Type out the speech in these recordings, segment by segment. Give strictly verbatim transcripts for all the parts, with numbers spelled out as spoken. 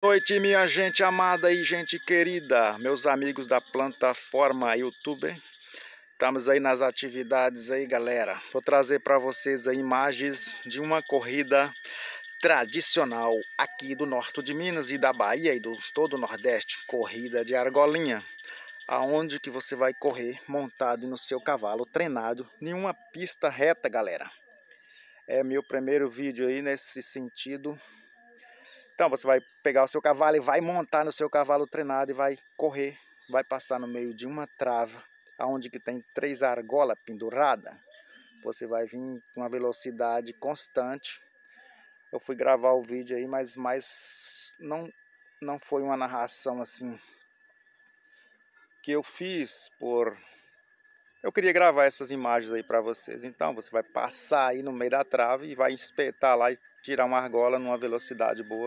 Boa noite, minha gente amada e gente querida, meus amigos da plataforma YouTube. Estamos aí nas atividades aí, galera. Vou trazer para vocês aí imagens de uma corrida tradicional aqui do norte de Minas e da Bahia e do todo o Nordeste, corrida de argolinha, aonde que você vai correr montado no seu cavalo treinado em uma pista reta, galera. É meu primeiro vídeo aí nesse sentido. Então você vai pegar o seu cavalo e vai montar no seu cavalo treinado e vai correr, vai passar no meio de uma trava, aonde que tem três argolas penduradas. Você vai vir com uma velocidade constante. Eu fui gravar o vídeo aí, mas, mas não, não foi uma narração assim que eu fiz por... Eu queria gravar essas imagens aí para vocês. Então você vai passar aí no meio da trave e vai espetar lá e tirar uma argola numa velocidade boa.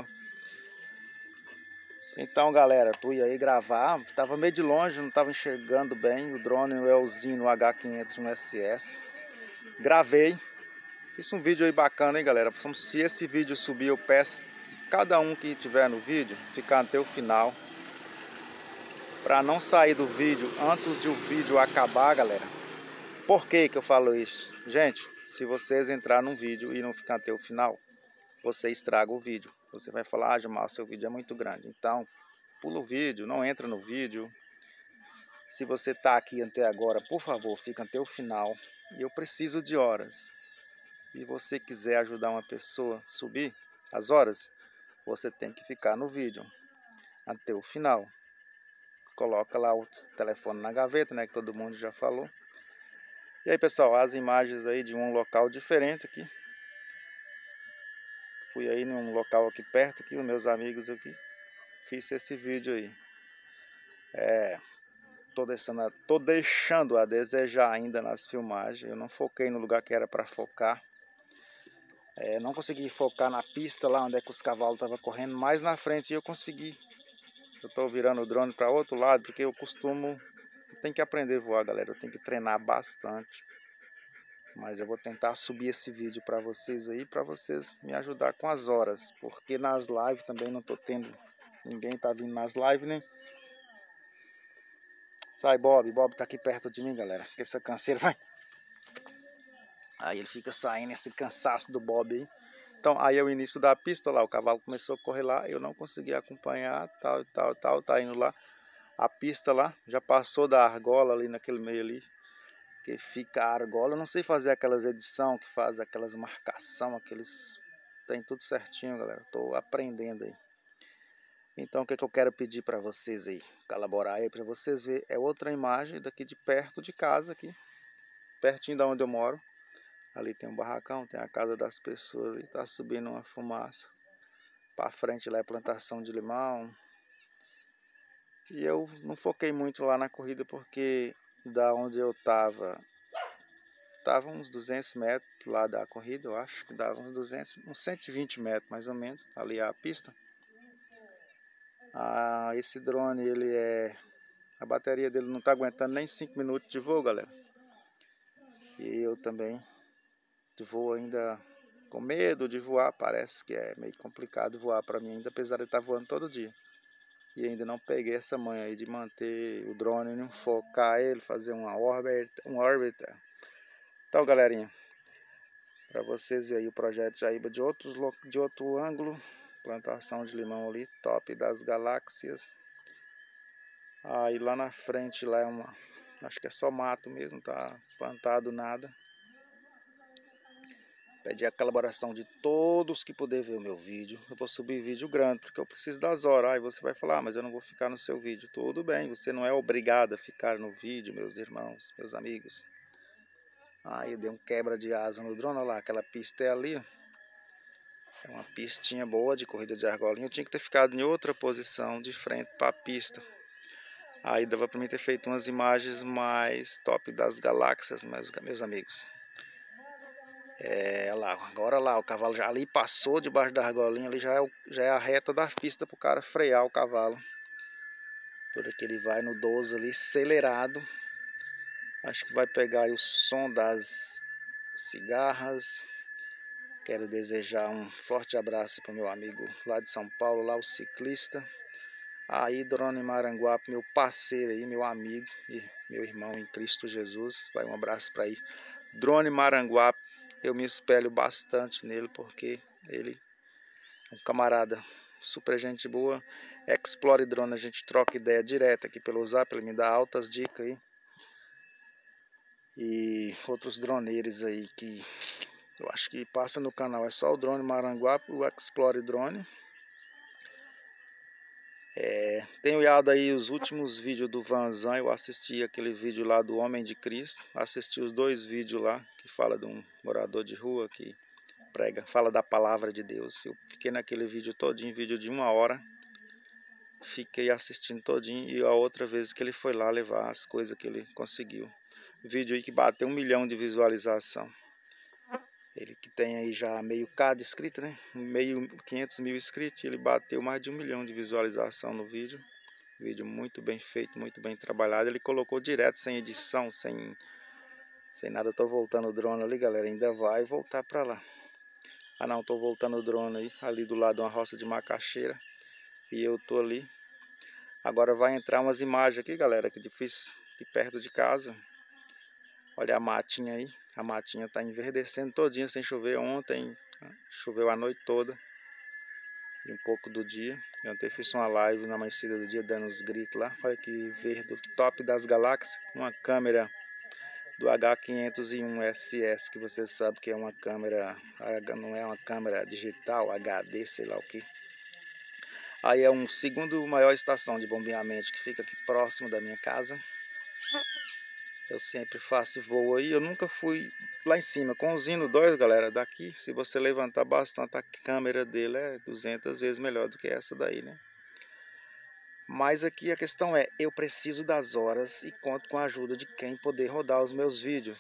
Então, galera, tu ia aí gravar, tava meio de longe, não tava enxergando bem o drone, o Elzinho H quinhentos um S S. Gravei, fiz um vídeo aí bacana, hein, galera. Se esse vídeo subir, eu peço cada um que tiver no vídeo ficar até o final, para não sair do vídeo antes de o vídeo acabar, galera. Por que que eu falo isso? Gente, se vocês entrar num vídeo e não ficar até o final, você estraga o vídeo. Você vai falar, ah, Gilmar, seu vídeo é muito grande. Então, pula o vídeo, não entra no vídeo. Se você está aqui até agora, por favor, fica até o final. Eu preciso de horas. E você quiser ajudar uma pessoa a subir as horas, você tem que ficar no vídeo até o final. Coloca lá o telefone na gaveta, né, que todo mundo já falou. E aí, pessoal, as imagens aí de um local diferente aqui. Fui aí num local aqui perto, aqui, os meus amigos aqui. Fiz esse vídeo aí. É... Tô deixando, a, tô deixando a desejar ainda nas filmagens. Eu não foquei no lugar que era para focar. É, não consegui focar na pista lá onde é que os cavalos estavam correndo. Mais na frente eu consegui. Eu tô virando o drone para outro lado porque eu costumo... Eu tenho que aprender a voar, galera. Eu tenho que treinar bastante. Mas eu vou tentar subir esse vídeo para vocês aí, para vocês me ajudar com as horas. Porque nas lives também não tô tendo... Ninguém tá vindo nas lives, né? Sai, Bob. Bob tá aqui perto de mim, galera. Que essa canseira vai. Aí ele fica saindo esse cansaço do Bob aí. Então aí é o início da pista lá. O cavalo começou a correr lá. Eu não consegui acompanhar. Tal, tal, tal. Tá indo lá. A pista lá. Já passou da argola ali naquele meio ali. Que fica a argola. Eu não sei fazer aquelas edições que faz aquelas marcação. Aqueles... Tem tudo certinho, galera. Tô aprendendo aí. Então o que, é que eu quero pedir para vocês aí? Colaborar aí para vocês verem. É outra imagem daqui de perto de casa aqui. Pertinho da onde eu moro. Ali tem um barracão, tem a casa das pessoas ali. Tá subindo uma fumaça. Para frente lá é plantação de limão. E eu não foquei muito lá na corrida porque da onde eu tava... Tava uns duzentos metros lá da corrida, eu acho que dava uns duzentos, uns cento e vinte metros mais ou menos. Ali a pista. Ah, esse drone, ele é... A bateria dele não tá aguentando nem cinco minutos de voo, galera. E eu também vou ainda com medo de voar. Parece que é meio complicado voar para mim ainda, apesar de estar voando todo dia. E ainda não peguei essa manha aí de manter o drone, não focar ele, fazer uma órbita, uma órbita. Então, galerinha, para vocês verem aí o projeto Jaíba de, outros, de outro ângulo. Plantação de limão ali, top das galáxias. Aí lá na frente lá é uma... Acho que é só mato mesmo, tá plantado nada. Pedir a colaboração de todos que puder ver o meu vídeo. Eu vou subir vídeo grande, porque eu preciso das horas. Aí você vai falar, ah, mas eu não vou ficar no seu vídeo. Tudo bem, você não é obrigado a ficar no vídeo, meus irmãos, meus amigos. Aí eu dei um quebra de asa no drone, olha lá, aquela pista é ali, ó. É uma pistinha boa de corrida de argolinha. Eu tinha que ter ficado em outra posição, de frente para a pista. Aí dava para mim ter feito umas imagens mais top das galáxias, meus, meus amigos. É lá, agora lá, o cavalo já ali passou debaixo da argolinha, ali já é, o, já é a reta da pista para o cara frear o cavalo. Por aqui ele vai no doze ali, acelerado. Acho que vai pegar aí o som das cigarras. Quero desejar um forte abraço para o meu amigo lá de São Paulo, lá o ciclista. Aí, Drone Maranguape, meu parceiro aí, meu amigo e meu irmão em Cristo Jesus. Vai um abraço para aí. Drone Maranguape, eu me espelho bastante nele porque ele é um camarada super gente boa. Explore Drone, a gente troca ideia direta aqui pelo Zap, ele me dá altas dicas aí. E outros droneiros aí que eu acho que passa no canal, é só o Drone Maranguape, o Explore Drone. É, tenho olhado aí os últimos vídeos do Vanzan, eu assisti aquele vídeo lá do Homem de Cristo, assisti os dois vídeos lá, que fala de um morador de rua que prega, fala da palavra de Deus. Eu fiquei naquele vídeo todinho, vídeo de uma hora, fiquei assistindo todinho, e a outra vez que ele foi lá levar as coisas que ele conseguiu. Vídeo aí que bateu um milhão de visualização. Ele que tem aí já meio K de inscritos, né? Meio quinhentos mil inscritos, ele bateu mais de um milhão de visualização no vídeo. Vídeo muito bem feito, muito bem trabalhado. Ele colocou direto, sem edição, sem, sem nada. Eu tô voltando o drone ali, galera. Ainda vai voltar pra lá. Ah não, tô voltando o drone aí, ali do lado de uma roça de macaxeira. E eu tô ali. Agora vai entrar umas imagens aqui, galera, que difícil, aqui perto de casa. Olha a matinha aí. A matinha tá enverdecendo todinha sem chover. Ontem choveu a noite toda e um pouco do dia. Eu ontem fiz uma live na amanhecida do dia dando uns gritos lá. Olha que verde, top das galáxias. Uma câmera do H quinhentos e um S S, que vocês sabem que é uma câmera, não é uma câmera digital, H D, sei lá o que. Aí é um segundo maior estação de bombeamento que fica aqui próximo da minha casa. Eu sempre faço voo aí, eu nunca fui lá em cima. Com o Zino dois, galera, daqui, se você levantar bastante, a câmera dele é duzentas vezes melhor do que essa daí, né? Mas aqui a questão é, eu preciso das horas e conto com a ajuda de quem poder rodar os meus vídeos.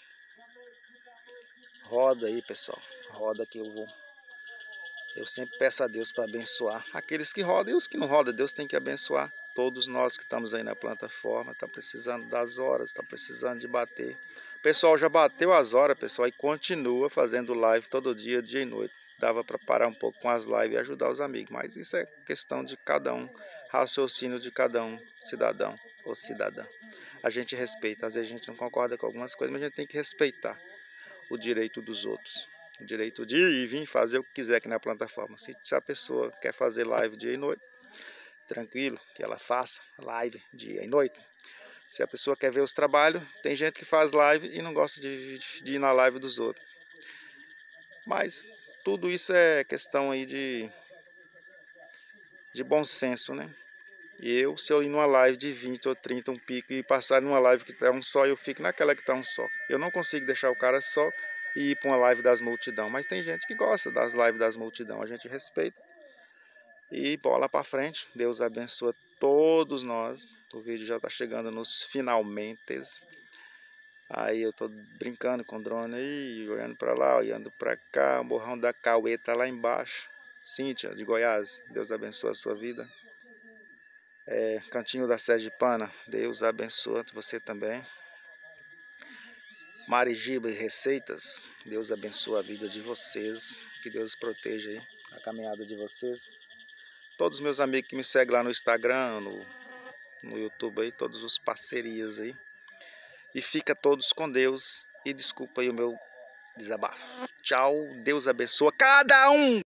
Roda aí, pessoal, roda que eu vou. Eu sempre peço a Deus para abençoar aqueles que rodam e os que não rodam. Deus tem que abençoar todos nós que estamos aí na plataforma. Está precisando das horas, está precisando de bater. O pessoal já bateu as horas, pessoal, e continua fazendo live todo dia, dia e noite. Dava para parar um pouco com as lives e ajudar os amigos, mas isso é questão de cada um, raciocínio de cada um, cidadão ou cidadã. A gente respeita, às vezes a gente não concorda com algumas coisas, mas a gente tem que respeitar o direito dos outros. O direito de ir e vir fazer o que quiser aqui na plataforma. Se a pessoa quer fazer live dia e noite, tranquilo, que ela faça live dia e noite. Se a pessoa quer ver os trabalhos, tem gente que faz live e não gosta de, de ir na live dos outros. Mas tudo isso é questão aí de, de bom senso, né? E eu, se eu ir numa live de vinte ou trinta, um pico, e passar numa live que está um só, eu fico naquela que está um só. Eu não consigo deixar o cara só e ir para uma live das multidão. Mas tem gente que gosta das lives das multidão. A gente respeita. E bola para frente. Deus abençoa todos nós. O vídeo já está chegando nos finalmente. Aí eu tô brincando com o drone aí, olhando para lá, olhando para cá. O Morrão da Cauê tá lá embaixo. Cíntia, de Goiás, Deus abençoe a sua vida. É, Cantinho da Sergipana, Deus abençoe você também. Marigiba e Receitas, Deus abençoe a vida de vocês. Que Deus proteja aí a caminhada de vocês. Todos os meus amigos que me seguem lá no Instagram, no, no YouTube aí, todos os parcerias aí. E fica todos com Deus. E desculpa aí o meu desabafo. Tchau, Deus abençoe cada um.